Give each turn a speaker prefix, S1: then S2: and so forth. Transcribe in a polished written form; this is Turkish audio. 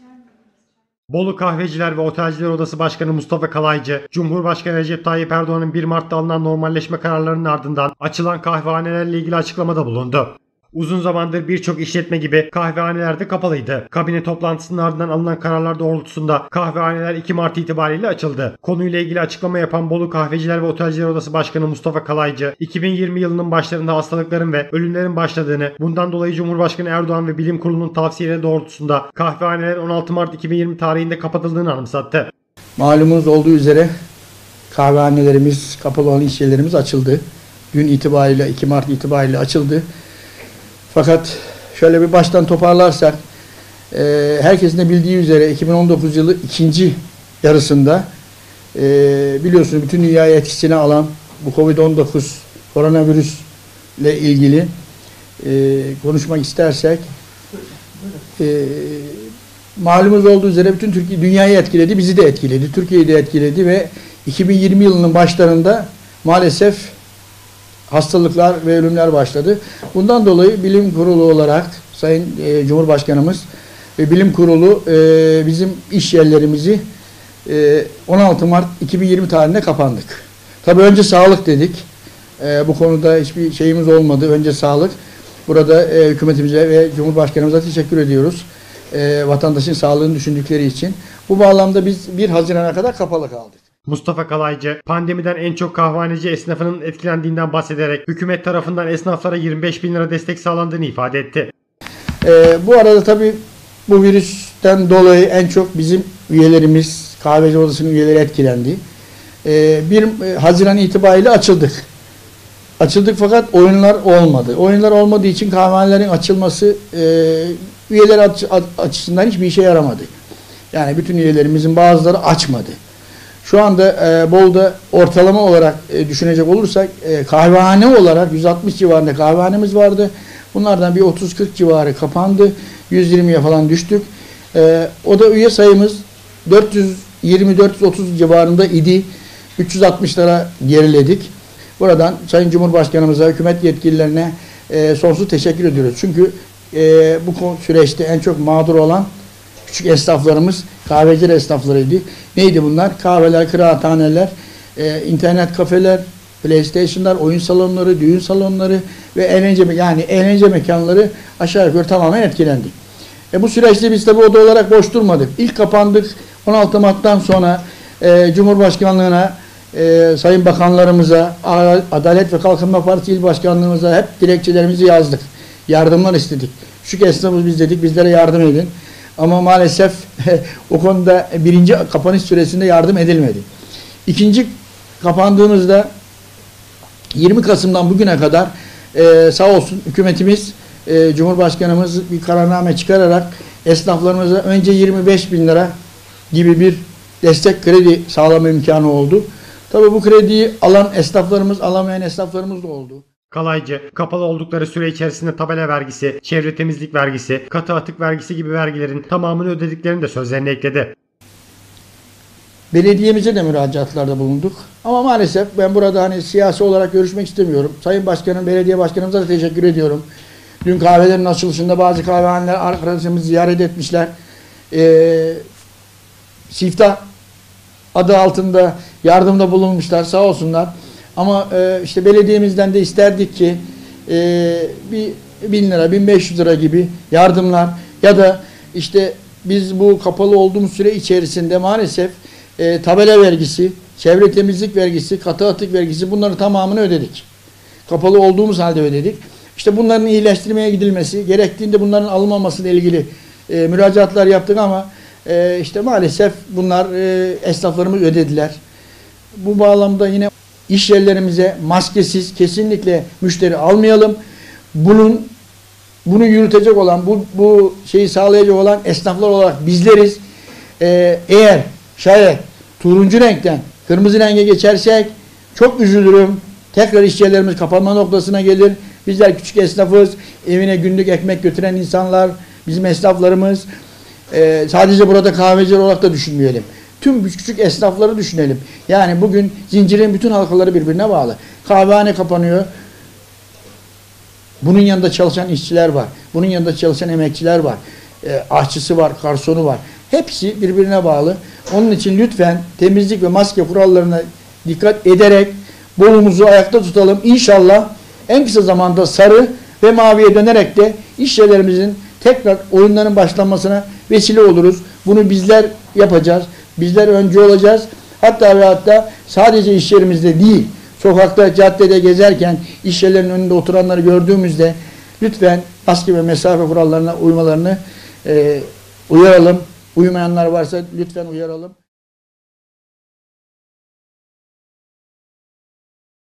S1: Bolu Kahveciler ve Otelciler Odası Başkanı Mustafa Kalaycı, Cumhurbaşkanı Recep Tayyip Erdoğan'ın 1 Mart'ta alınan normalleşme kararlarının ardından açılan kahvehanelerle ilgili açıklamada bulundu. Uzun zamandır birçok işletme gibi kahvehaneler de kapalıydı. Kabine toplantısının ardından alınan kararlar doğrultusunda kahvehaneler 2 Mart itibariyle açıldı. Konuyla ilgili açıklama yapan Bolu Kahveciler ve Otelciler Odası Başkanı Mustafa Kalaycı, 2020 yılının başlarında hastalıkların ve ölümlerin başladığını, bundan dolayı Cumhurbaşkanı Erdoğan ve Bilim Kurulu'nun tavsiyeleri doğrultusunda kahvehaneler 16 Mart 2020 tarihinde kapatıldığını anımsattı.
S2: Malumunuz olduğu üzere kahvehanelerimiz, kapalı olan iş yerlerimiz açıldı. Dün itibariyle 2 Mart itibariyle açıldı. Fakat şöyle bir baştan toparlarsak, herkesin de bildiği üzere 2019 yılı ikinci yarısında biliyorsunuz bütün dünyayı etkisine alan bu Covid-19 koronavirüs ile ilgili konuşmak istersek, malumunuz olduğu üzere bütün Türkiye, dünyayı etkiledi, bizi de etkiledi, Türkiye'yi de etkiledi ve 2020 yılının başlarında maalesef hastalıklar ve ölümler başladı. Bundan dolayı Bilim Kurulu olarak Sayın Cumhurbaşkanımız ve Bilim Kurulu bizim iş yerlerimizi 16 Mart 2020 tarihinde kapandık. Tabii önce sağlık dedik. Bu konuda hiçbir şeyimiz olmadı. Önce sağlık. Burada hükümetimize ve Cumhurbaşkanımıza teşekkür ediyoruz. Vatandaşın sağlığını düşündükleri için. Bu bağlamda biz 1 Haziran'a kadar kapalı kaldık.
S1: Mustafa Kalaycı, pandemiden en çok kahvehaneci esnafının etkilendiğinden bahsederek hükümet tarafından esnaflara 25 bin lira destek sağlandığını ifade etti.
S2: Bu arada tabii bu virüsten dolayı en çok bizim üyelerimiz, kahveci odasının üyeleri etkilendi. 1 Haziran itibariyle açıldık. Açıldık fakat oyunlar olmadı. Oyunlar olmadığı için kahvehanelerin açılması üyeler açısından hiçbir işe yaramadı. Yani bütün üyelerimizin bazıları açmadı. Şu anda Bolu'da ortalama olarak düşünecek olursak kahvehane olarak 160 civarında kahvehanemiz vardı. Bunlardan bir 30-40 civarı kapandı. 120'ye falan düştük. O da üye sayımız 420-430 civarında idi. 360'lara geriledik. Buradan Sayın Cumhurbaşkanımıza, hükümet yetkililerine sonsuz teşekkür ediyoruz. Çünkü bu süreçte en çok mağdur olan küçük esnaflarımız kahveciler esnaflarıydı. Neydi bunlar? Kahveler, kıraathaneler, internet kafeler, PlayStation'lar, oyun salonları, düğün salonları ve eğlence mekanları aşağı yukarı tamamen etkilendi. Bu süreçte biz tabii oda olarak boş durmadık. İlk kapandık. 16 Mart'tan sonra Cumhurbaşkanlığına, Sayın Bakanlarımıza, Adalet ve Kalkınma Partisi İl Başkanlığımıza hep dilekçelerimizi yazdık. Yardımlar istedik. Şu esnafız biz dedik, bizlere yardım edin. Ama maalesef o konuda birinci kapanış süresinde yardım edilmedi. İkinci kapandığımızda 20 Kasım'dan bugüne kadar sağ olsun hükümetimiz, Cumhurbaşkanımız bir kararname çıkararak esnaflarımıza önce 25 bin lira gibi bir destek kredi sağlama imkanı oldu. Tabii bu krediyi alan esnaflarımız, alamayan esnaflarımız da oldu.
S1: Kalaycı, kapalı oldukları süre içerisinde tabela vergisi, çevre temizlik vergisi, katı atık vergisi gibi vergilerin tamamını ödediklerini de sözlerine ekledi.
S2: Belediyemize de müracaatlarda bulunduk. Ama maalesef ben burada siyasi olarak görüşmek istemiyorum. Sayın Başkanım, belediye başkanımıza da teşekkür ediyorum. Dün kahvelerin açılışında bazı kahvehaneler arkadaşlarımızı ziyaret etmişler. Siftah adı altında yardımda bulunmuşlar, sağ olsunlar. Ama işte belediyemizden de isterdik ki bir 1000 lira, 1500 lira gibi yardımlar ya da işte biz bu kapalı olduğumuz süre içerisinde maalesef tabela vergisi, çevre temizlik vergisi, katı atık vergisi bunların tamamını ödedik. Kapalı olduğumuz halde ödedik. İşte bunların iyileştirmeye gidilmesi, gerektiğinde bunların alınmaması ile ilgili müracaatlar yaptık ama işte maalesef bunlar esnaflarımız ödediler. Bu bağlamda yine İş yerlerimize maskesiz kesinlikle müşteri almayalım. Bunu yürütecek olan, bu şeyi sağlayacak olan esnaflar olarak bizleriz. Eğer şayet turuncu renkten kırmızı renge geçersek çok üzülürüm. Tekrar iş yerlerimiz kapanma noktasına gelir. Bizler küçük esnafız. Evine günlük ekmek götüren insanlar, bizim esnaflarımız. Sadece burada kahveciler olarak da düşünmeyelim. Tüm küçük esnafları düşünelim. Yani bugün zincirin bütün halkaları birbirine bağlı. Kahvehane kapanıyor. Bunun yanında çalışan işçiler var. Bunun yanında çalışan emekçiler var. Aşçısı var, garsonu var. Hepsi birbirine bağlı. Onun için lütfen temizlik ve maske kurallarına dikkat ederek Bolu'muzu ayakta tutalım. İnşallah en kısa zamanda sarı ve maviye dönerek de iş yerlerimizin tekrar oyunların başlanmasına vesile oluruz. Bunu bizler yapacağız. Bizler öncü olacağız. Hatta ve hatta sadece iş yerimizde değil, sokakta, caddede gezerken iş yerlerinin önünde oturanları gördüğümüzde lütfen maske ve mesafe kurallarına uymalarını uyaralım. Uymayanlar varsa lütfen uyaralım.